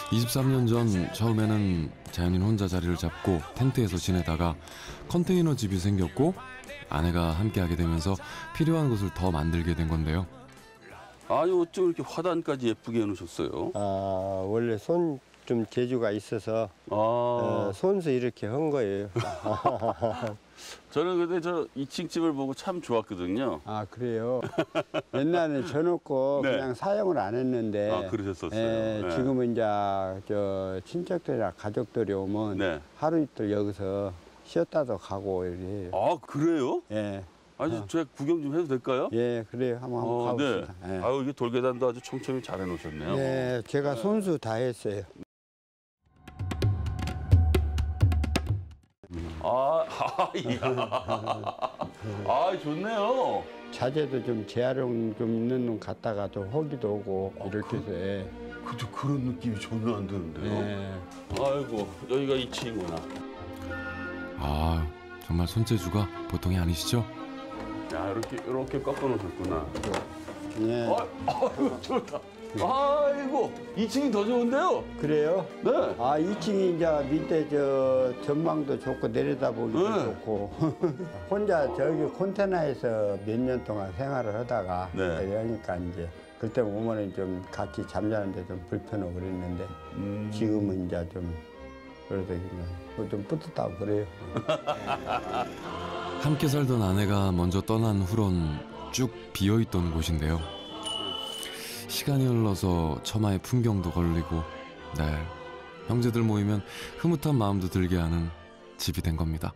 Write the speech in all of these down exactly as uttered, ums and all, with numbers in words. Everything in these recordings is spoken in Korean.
이십삼 년 전 처음에는 자연인 혼자 자리를 잡고 텐트에서 지내다가 컨테이너 집이 생겼고 아내가 함께하게 되면서 필요한 것을 더 만들게 된 건데요. 아니 어쩜 이렇게 화단까지 예쁘게 해놓으셨어요? 아, 원래 손 좀 재주가 있어서 아, 어, 손수 이렇게 한 거예요. 저는 근데 저 이 층 집을 보고 참 좋았거든요. 아, 그래요? 옛날에 져놓고 네. 그냥 사용을 안 했는데 아, 그러셨었어요. 예, 네. 지금은 이제 저 친척들이나 가족들이 오면 네. 하루 이틀 여기서 쉬었다도 가고 이렇게 해요. 아, 그래요? 예, 아니, 제가 구경 좀 해도 될까요? 예, 그래요. 한번, 한번 어, 가봅시다. 네. 예. 아유, 이게 돌계단도 아주 촘촘히 잘 해놓으셨네요. 예, 제가 손수 다 했어요. 아, 아, 이야. 아, 좋네요. 자재도 좀 재활용 좀 있는 놈 갖다가 좀 허기도 오고 이렇게 해서 예. 그죠, 그런 느낌이 전혀 안 드는데요. 예. 아이고, 여기가 이 층이구나. 아, 정말 손재주가 보통이 아니시죠? 야, 이렇게, 이렇게 꺾어놓으셨구나. 예. 아, 아이고, 좋다. 아이고, 이 층이 더 좋은데요? 그래요? 네. 아, 이 층이 이제 밑에 저 전망도 좋고 내려다보기도 네. 좋고 혼자 저기 콘테너에서 몇 년 동안 생활을 하다가 네. 그러니까 이제 그때 오면은 좀 같이 잠자는데 좀 불편하고 그랬는데 음. 지금은 이제 좀 그래도 그냥 좀 뿌듯하고 그래요. 함께 살던 아내가 먼저 떠난 후론 쭉 비어있던 곳인데요. 시간이 흘러서 처마의 풍경도 걸리고 네, 형제들 모이면 흐뭇한 마음도 들게 하는 집이 된 겁니다.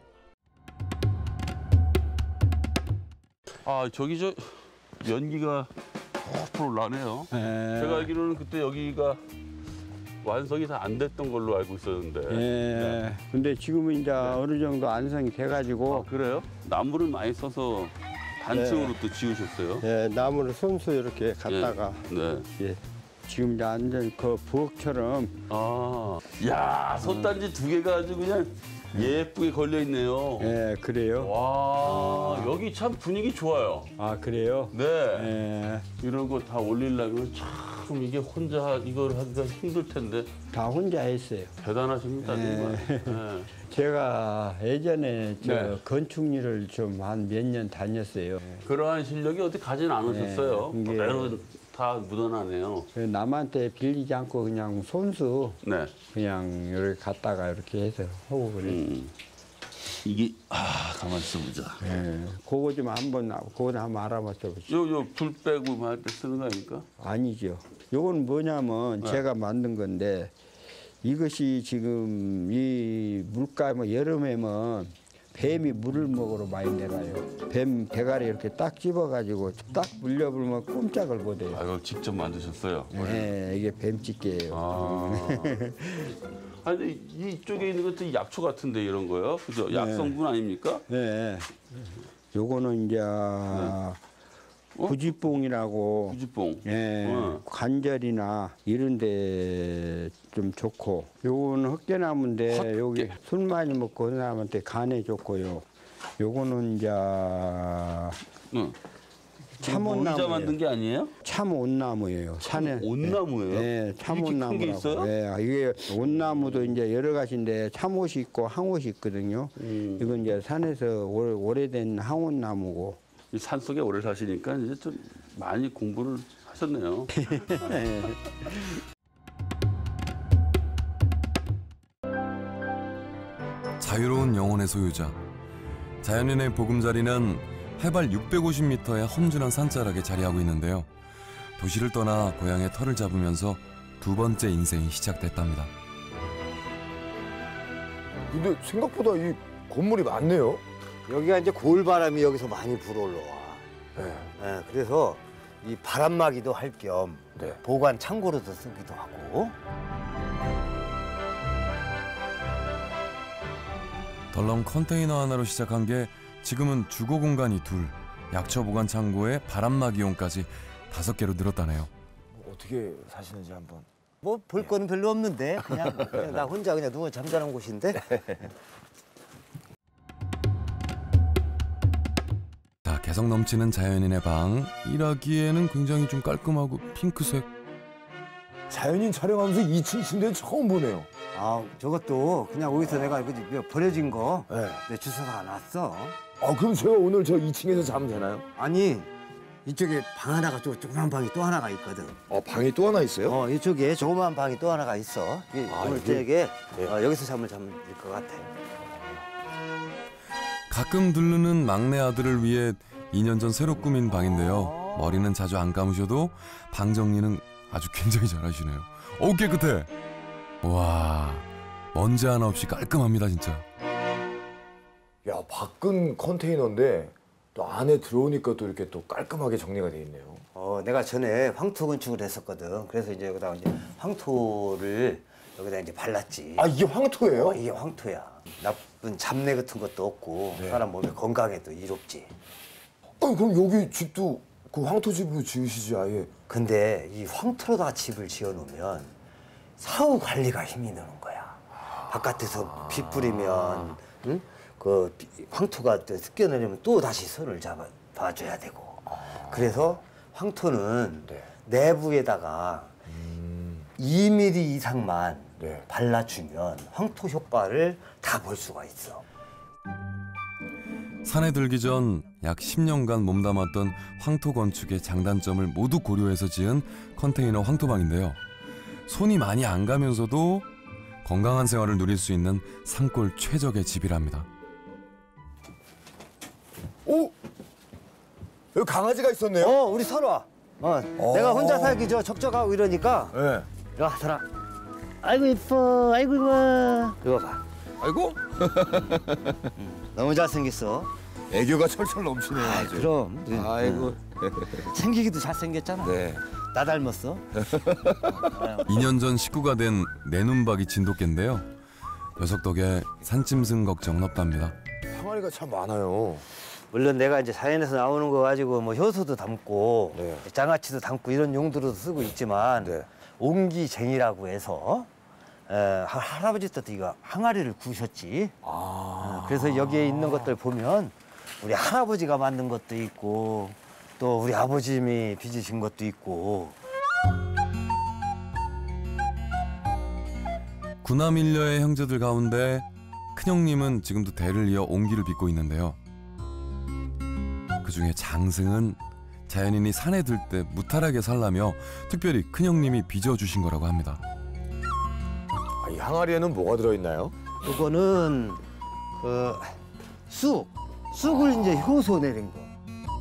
아, 저기 저 연기가 펄펄 나네요. 예. 제가 알기로는 그때 여기가 완성이 다 안 됐던 걸로 알고 있었는데. 예. 근데 지금은 이제 어느 정도 완성이 돼가지고 아, 그래요? 나무를 많이 써서 단층으로 또 지으셨어요? 예, 나무를 손수 이렇게 갖다가 네. 예. 지금 이제 완전 그 부엌처럼 아, 야, 솥단지 두 개가 아주 그냥 예쁘게 걸려 있네요. 예, 그래요. 와, 여기 참 분위기 좋아요. 아, 그래요? 네. 예, 이런 거 다 올리려면 참 이게 혼자 이걸 하기가 힘들 텐데 다 혼자 했어요. 대단하십니다, 정말. 네. 제가 예전에 저 네. 건축 일을 좀 한 몇 년 다녔어요. 그러한 실력이 어디 가진 않으셨어요. 네, 이게- 그대로 다 묻어나네요. 남한테 빌리지 않고 그냥 손수 네. 그냥 이렇게 갖다가 이렇게 해서 하고 그래요. 음. 이게 아 가만 있어보자. 예, 그거 좀 한번 그거 한번 알아봐 보시죠. 요 요 불 빼고 할 때 쓰는 거 아닙니까? 아니죠. 요건 뭐냐면 네. 제가 만든 건데 이것이 지금 이 물가 뭐 여름에면 뱀이 물을 먹으러 많이 내려요. 뱀 대가리 이렇게 딱 집어가지고 딱 물려불면 꼼짝을 못해요. 아 이거 직접 만드셨어요? 네, 이게 뱀집게예요. 아. 아니 이쪽에 있는 것도 약초 같은데 이런 거요? 그죠? 약성분 아닙니까? 네. 요거는 이제 구지뽕이라고 구지뽕. 예, 어. 관절이나 이런 데 좀 좋고 요거는 흑개나무인데 헛개. 여기 술 많이 먹고 그런 사람한테 간에 좋고요. 요거는 이제 응. 참온나무예요. 혼자 만든 게 아니에요? 참온나무예요. 산에 온나무예요? 네, 참온나무라고. 이렇게 큰 게 있어요? 네, 이게 온나무도 이제 여러 가지인데 참옷이 있고 항옷이 있거든요. 음. 이건 이제 산에서 오래, 오래된 항온나무고. 이 산 속에 오래 사시니까 이제 좀 많이 공부를 하셨네요. 자유로운 영혼의 소유자. 자연인의 보금자리는 해발 육백오십 미터의 험준한 산자락에 자리하고 있는데요. 도시를 떠나 고향의 터를 잡으면서 두 번째 인생이 시작됐답니다. 근데 생각보다 이 건물이 많네요. 여기가 이제 고울바람이 여기서 많이 불어올라와. 네. 예, 그래서 이 바람막이도 할 겸 네. 보관 창고로도 쓰기도 하고. 덜렁 컨테이너 하나로 시작한 게 지금은 주거 공간이 둘, 약초 보관 창고에 바람막이용까지 다섯 개로 늘었다네요. 어떻게 사시는지 한번. 뭐 볼 거는 별로 없는데 그냥, 그냥 나 혼자 그냥 누워 잠자는 곳인데. 자, 개성 넘치는 자연인의 방. 일하기에는 굉장히 좀 깔끔하고 핑크색. 자연인 촬영하면서 이 층 침대 처음 보네요. 아, 저것도 그냥 어디서 내가 그지 버려진 거 네. 내 주워서 놨어. 아, 그럼 제가 오늘 저 이 층에서 자면 되나요? 아니, 이쪽에 방 하나가 조- 조그만 방이 또 하나가 있거든. 어, 방이 또 하나 있어요? 어, 이쪽에 조그만 방이 또 하나가 있어. 이, 아, 오늘 이게- 저녁에 네. 어, 여기서 잠을 자면 될 것 같아. 가끔 들르는 막내 아들을 위해 이 년 전 새로 꾸민 방인데요. 머리는 자주 안 감으셔도 방 정리는 아주 굉장히 잘하시네요. 어우 깨끗해. 와 먼지 하나 없이 깔끔합니다 진짜. 야, 밖은 컨테이너인데 또 안에 들어오니까 또 이렇게 또 깔끔하게 정리가 돼 있네요. 어, 내가 전에 황토 건축을 했었거든. 그래서 이제 여기다 이제 황토를 여기다 이제 발랐지. 아, 이게 황토예요? 어, 이게 황토야. 나쁜 잡내 같은 것도 없고 네. 사람 몸에 건강에도 이롭지. 아니, 그럼 여기 집도 그 황토 집으로 지으시지 아예. 근데 이 황토로다가 집을 지어놓으면 사후 관리가 힘이 드는 거야. 바깥에서 비 뿌리면 응? 그 비- 황토가 또 습겨내려면 또 다시 손을 잡아 봐줘야 되고. 그래서 황토는 네. 내부에다가 음. 이 밀리미터 이상만 네. 발라주면 황토 효과를 다 볼 수가 있어. 산에 들기 전 약 십 년간 몸담았던 황토 건축의 장단점을 모두 고려해서 지은 컨테이너 황토방인데요. 손이 많이 안 가면서도 건강한 생활을 누릴 수 있는 산골 최적의 집이랍니다. 오! 여기 강아지가 있었네요? 어, 우리 설아. 어, 어. 내가 혼자 살기 저 적적하고 이러니까 네. 이리 와, 설아. 아이고 이뻐, 아이고 이뻐. 이거 봐. 아이고. 너무 잘생겼어. 애교가 철철 넘치네요. 아, 아주. 그럼. 아이고. 생기기도 잘생겼잖아. 네. 나 닮았어. 이 년 전 식구가 된 내눈박이 진돗개인데요. 녀석 덕에 산짐승 걱정은 없답니다. 항아리가 참 많아요. 물론 내가 이제 자연에서 나오는 거 가지고 뭐 효소도 담고 네. 장아찌도 담고 이런 용도로도 쓰고 있지만 네. 옹기쟁이라고 해서 에, 할- 할아버지 때도 이거 항아리를 구우셨지. 아. 어, 그래서 여기에 있는 것들 보면 우리 할아버지가 만든 것도 있고 또 우리 아버님이 빚으신 것도 있고. 구남 일녀의 형제들 가운데 큰형님은 지금도 대를 이어 옹기를 빚고 있는데요. 그중에 장승은 자연인이 산에 들 때 무탈하게 살라며 특별히 큰형님이 빚어주신 거라고 합니다. 아, 이 항아리에는 뭐가 들어있나요? 이거는 그 쑥, 쑥을 이제 효소 내린 거.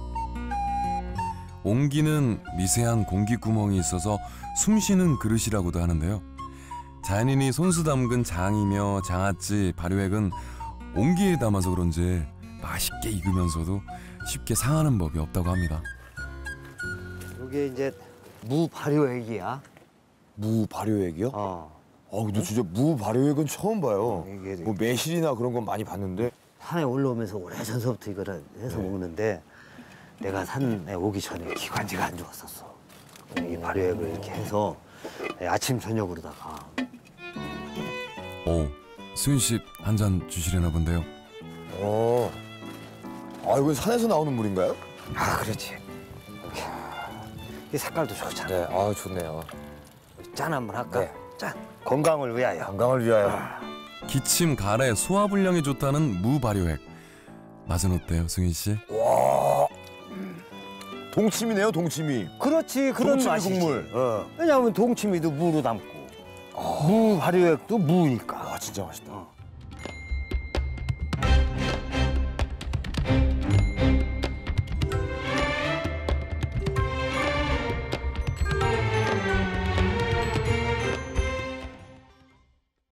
옹기는 미세한 공기 구멍이 있어서 숨쉬는 그릇이라고도 하는데요. 자연인이 손수 담근 장이며 장아찌, 발효액은 옹기에 담아서 그런지 맛있게 익으면서도 쉽게 상하는 법이 없다고 합니다. 이게 이제 무 발효액이야. 무 발효액이요? 어. 아, 근데 진짜 무 발효액은 처음 봐요. 이게- 뭐 매실이나 그런 건 많이 봤는데. 산에 올라오면서 오래전서부터 이거를 해서 먹는데 내가 산에 오기 전에 기관지가 안 좋았었어. 이 발효액을 이렇게 해서 아침 저녁으로다가. 오, 수윤 씨 한 잔 주시려나 본데요. 어. 아, 이건 산에서 나오는 물인가요? 아, 그렇지. 이렇게. 이 색깔도 좋잖아. 네, 아, 좋네요. 짠 한번 할까? 네. 짠. 건강을 위하여. 건강을 위하여. 기침, 가래, 소화불량에 좋다는 무 발효액. 맛은 어때요, 승윤 씨? 와. 동치미네요, 동치미. 그렇지, 그런 동치미 맛이지. 국물. 어. 왜냐하면 동치미도 무로 담고 무 발효액도 무니까. 와, 진짜 맛있다. 어.